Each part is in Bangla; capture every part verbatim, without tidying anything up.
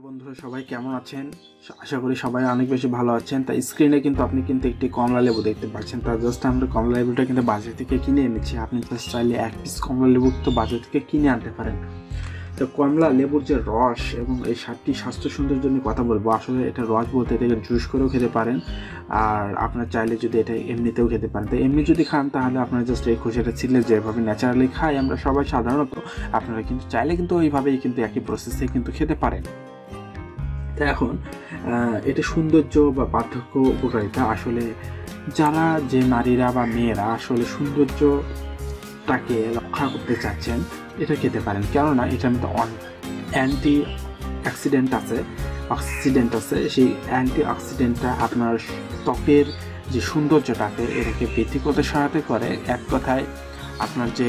বন্ধুরা সবাই কেমন আছেন? আশা করি সবাই অনেক বেশি ভালো আছেন। তাই স্ক্রিনে কিন্তু আপনি কিন্তু একটি কমলা লেবু দেখতে পাচ্ছেন। তা জাস্ট আমরা কমলা লেবুটা কিন্তু বাজার থেকে কিনে এনেছি। আপনি জাস্ট চাইলে এক পিস কমলা লেবু তো বাজার থেকে কিনে আনতে পারেন। তো কমলা লেবুর যে রস এবং এই সাতটি স্বাস্থ্য সৌন্দর্য নিয়ে কথা বলবো। আসলে এটা রস বলতে এটাকে জুস করেও খেতে পারেন, আর আপনার চাইলে যদি এটা এমনিতেও খেতে পারেন। তো এমনি যদি খান তাহলে আপনারা জাস্ট এই খোসাটা ছিলে যেভাবে ন্যাচারালি খাই আমরা সবাই সাধারণত, আপনারা কিন্তু চাইলে কিন্তু ওইভাবেই কিন্তু একই প্রসেসে কিন্তু খেতে পারেন। তো এখন এটা সৌন্দর্য বা পার্থক্য উপকারিতা আসলে যারা যে নারীরা বা মেয়েরা আসলে সৌন্দর্যটাকে রক্ষা করতে চাচ্ছেন এটা খেতে পারেন, কেননা এটার মধ্যে অ্যান্টি অক্সিডেন্ট আছে অক্সিডেন্ট আছে সেই অ্যান্টি অক্সিডেন্টটা আপনার ত্বকের যে সৌন্দর্যটাকে এটাকে বৃদ্ধি করতে সহায়তা করে। এক কথায় আপনার যে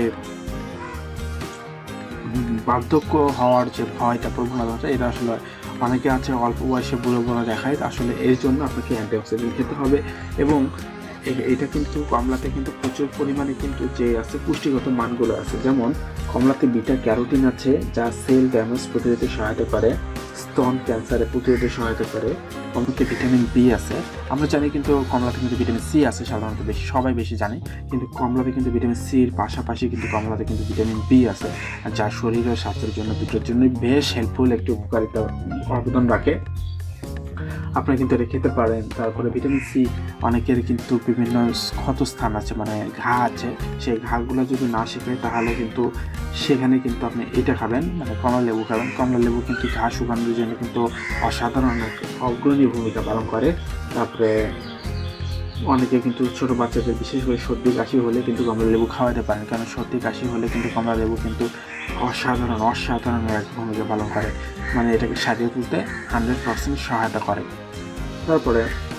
বার্ধক্য হওয়ার যে ভয়টা প্রবণতাটা এটা আসলে অনেকে আছে অল্প বয়সে বুড়ো বুড়ো দেখায়। আসলে এর জন্য আপনাকে অ্যান্টিঅক্সিডেন্ট খেতে হবে, এবং এটা কিন্তু কমলাতে কিন্তু প্রচুর পরিমাণে কিন্তু যে আছে পুষ্টিগত মানগুলো আছে। যেমন কমলাতে বিটা ক্যারোটিন আছে যা সেল ড্যামেজ প্রতিরোধে সহায়তা করে, স্তন ক্যান্সারে প্রতিরোধে সহায়তা করে। কমলাতে ভিটামিন বি আছে, আমরা জানি কিন্তু কমলাতে কিন্তু ভিটামিন সি আছে সাধারণত, বেশি সবাই বেশি জানি, কিন্তু কমলাতে কিন্তু ভিটামিন সির পাশাপাশি কিন্তু কমলাতে কিন্তু ভিটামিন বি আছে, যা শরীর ও স্বাস্থ্যের জন্য দুটোর জন্যই বেশ হেল্পফুল একটি উপকারিতা অবদান রাখে। আপনারা কিন্তু এটা খেতে পারেন। তারপরে ভিটামিন সি অনেকের কিন্তু বিভিন্ন ক্ষতস্থান আছে, মানে ঘা আছে, সেই ঘাগুলো যদি না শুকায় তাহলে কিন্তু সেখানে কিন্তু আপনি এটা খাবেন, মানে কমলা লেবু খাবেন। কমলা লেবু কিন্তু ঘা শুকানোর জন্য কিন্তু অসাধারণ অগ্রণী ভূমিকা পালন করে। তারপরে অনেকে কিন্তু ছোটো বাচ্চাদের বিশেষ করে সর্দি কাশি হলে কিন্তু কমলা লেবু খাওয়াতে পারেন, কারণ সর্দি কাশি হলে কিন্তু কমলা লেবু কিন্তু অসাধারণ অসাধারণ এক ভূমিকা পালন করে, মানে এটাকে সারিয়ে তুলতে হান্ড্রেড পার্সেন্ট সহায়তা করে। তারপরে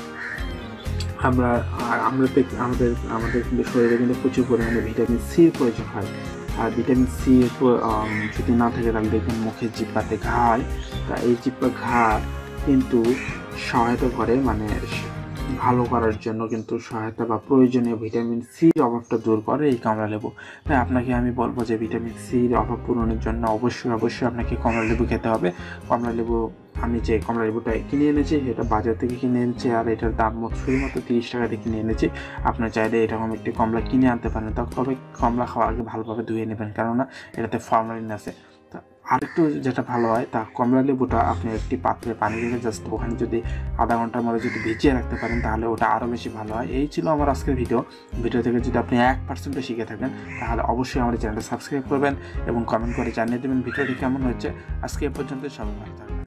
আমরা আমরা আমাদের আমাদের কিন্তু শরীরে কিন্তু প্রচুর পরিমাণে ভিটামিন সির প্রয়োজন হয়, আর ভিটামিন সি যদি না থাকে তাহলে দেখবেন মুখের জিহ্বাতে ঘা হয়। তা এই জিহ্বা ঘা কিন্তু সহায়তা করে, মানে ভালো করার জন্য কিন্তু সহায়তা বা প্রয়োজনীয় ভিটামিন সির অভাবটা দূর করে এই কমলা লেবু। তাই আপনাকে আমি বলবো যে ভিটামিন সির অভাব পূরণের জন্য অবশ্যই অবশ্যই আপনাকে কমলা লেবু খেতে হবে। কমলা লেবু আমি যে কমলা লেবুটা কিনে এনেছি এটা বাজার থেকে কিনে এনেছি, আর এটার দাম শুধুমাত্র তিরিশ টাকা দিয়ে কিনে এনেছি। আপনার চাইলে এরকম একটি কমলা কিনে আনতে পারেন, তবে কমলা খাওয়ার আগে ভালোভাবে ধুয়ে নেবেন, কেননা এটাতে ফর্মালিন আছে। আরেকটু যেটা ভালো হয় তা কমলা লেবুটা আপনি একটি পাত্রে পানি রেখে জাস্ট ওখানে যদি আধা ঘন্টার মধ্যে যদি ভিজিয়ে রাখতে পারেন তাহলে ওটা আরও বেশি ভালো হয়। এই ছিল আমার আজকের ভিডিও। ভিডিও থেকে যদি আপনি এক পার্সেন্টও শিখে থাকেন তাহলে অবশ্যই আমার চ্যানেলটা সাবস্ক্রাইব করবেন এবং কমেন্ট করে জানিয়ে দেবেন ভিডিওটি কেমন হয়েছে। আজকে এ পর্যন্ত সবাই ভালো থাকবেন।